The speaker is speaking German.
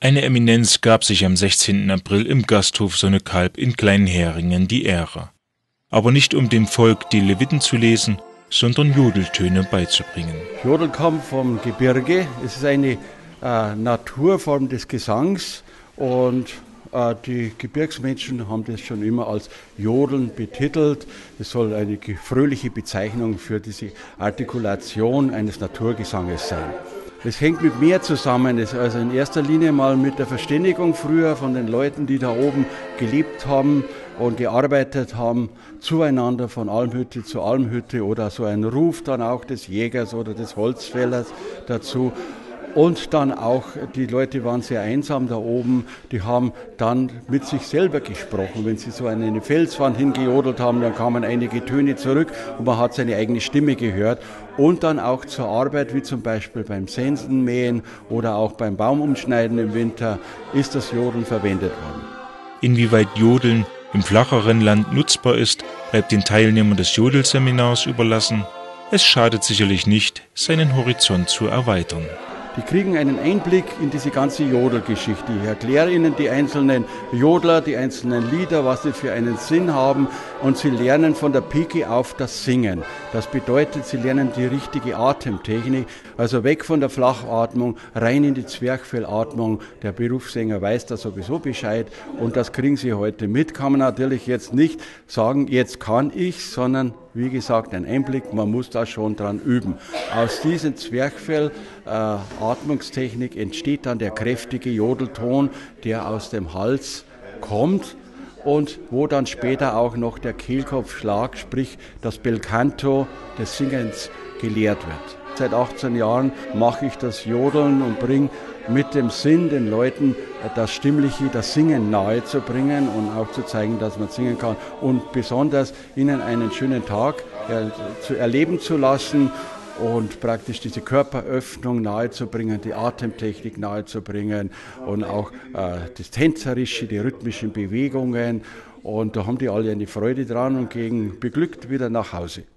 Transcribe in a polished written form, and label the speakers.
Speaker 1: Eine Eminenz gab sich am 16. April im Gasthof Sonnekalb in Kleinheringen die Ehre. Aber nicht um dem Volk die Leviten zu lesen, sondern Jodeltöne beizubringen.
Speaker 2: Jodel kommt vom Gebirge. Es ist eine Naturform des Gesangs und die Gebirgsmenschen haben das schon immer als Jodeln betitelt. Es soll eine fröhliche Bezeichnung für diese Artikulation eines Naturgesanges sein. Es hängt mit mehr zusammen, also in erster Linie mal mit der Verständigung früher von den Leuten, die da oben gelebt haben und gearbeitet haben, zueinander von Almhütte zu Almhütte oder so ein Ruf dann auch des Jägers oder des Holzfällers dazu. Und dann auch, die Leute waren sehr einsam da oben, die haben dann mit sich selber gesprochen. Wenn sie so an eine Felswand hingejodelt haben, dann kamen einige Töne zurück und man hat seine eigene Stimme gehört. Und dann auch zur Arbeit, wie zum Beispiel beim Sensenmähen oder auch beim Baumumschneiden im Winter, ist das Jodeln verwendet worden.
Speaker 1: Inwieweit Jodeln im flacheren Land nutzbar ist, bleibt den Teilnehmern des Jodelseminars überlassen. Es schadet sicherlich nicht, seinen Horizont zu erweitern.
Speaker 2: Die kriegen einen Einblick in diese ganze Jodelgeschichte. Ich erkläre ihnen die einzelnen Jodler, die einzelnen Lieder, was sie für einen Sinn haben, und sie lernen von der Pike auf das Singen. Das bedeutet, sie lernen die richtige Atemtechnik, also weg von der Flachatmung, rein in die Zwerchfellatmung. Der Berufssänger weiß da sowieso Bescheid und das kriegen sie heute mit. Kann man natürlich jetzt nicht sagen, jetzt kann ich, sondern wie gesagt, ein Einblick, man muss da schon dran üben. Aus diesem Zwerchfell-Atmungstechnik entsteht dann der kräftige Jodelton, der aus dem Hals kommt und wo dann später auch noch der Kehlkopfschlag, sprich das Belcanto des Singens gelehrt wird. Seit 18 Jahren mache ich das Jodeln und bringe mit dem Sinn den Leuten das Stimmliche, das Singen nahe zu bringen und auch zu zeigen, dass man singen kann und besonders ihnen einen schönen Tag zu erleben zu lassen und praktisch diese Körperöffnung nahezubringen, die Atemtechnik nahezubringen und auch das Tänzerische, die rhythmischen Bewegungen. Und da haben die alle eine Freude dran und gehen beglückt wieder nach Hause.